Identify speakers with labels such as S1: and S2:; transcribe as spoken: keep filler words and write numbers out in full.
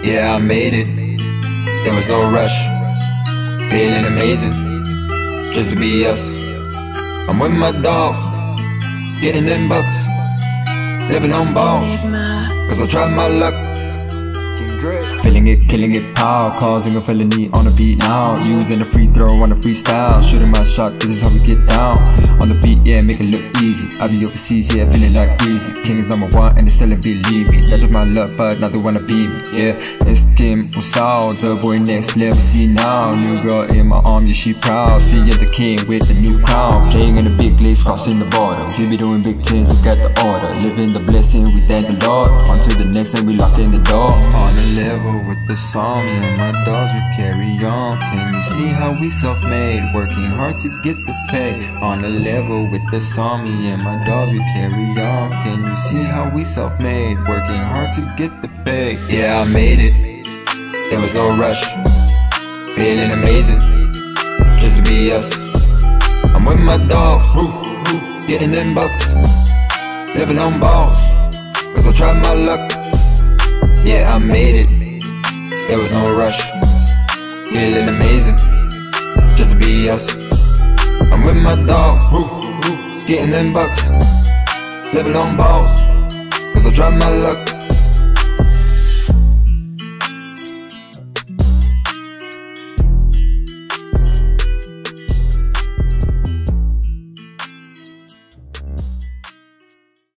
S1: Yeah, I made it, there was no rush. Feeling amazing, just to be us. I'm with my dogs, getting them bucks. Living on balls, cause I tried my luck. Dray.
S2: Feeling it, killing it, pow. Causing a felony on the beat now. Using a free throw on a freestyle. Shooting my shot, this is how we get down. On the beat, yeah, make it look easy. I be overseas, yeah, feeling like breezy. King is number one and they still ain't believe me. That was my luck, but now they wanna beat me, yeah. It's the game, what's out? The boy next level, see now. New girl in my arm, yeah, she proud. See, yeah, the king with the new crown. Playing in the big leagues, crossing the border. We be doing big things, look at the order. Living the blessing, we thank the Lord. On to the next and we lock in the door.
S1: On the level with the song, me and my dogs, we carry on. Can you see how we self-made, working hard to get the pay? On the level with the song, me and my dogs, we carry on. Can you see how we self-made, working hard to get the pay? Yeah, I made it, there was no rush. Feeling amazing, just to be us. I'm with my dogs, getting them bucks. Living on balls, cause I tried my luck. Yeah, I made it, there was no rush. Feeling amazing, just to be us. I'm with my dogs, getting them bucks. Living on balls, cause I tried my luck.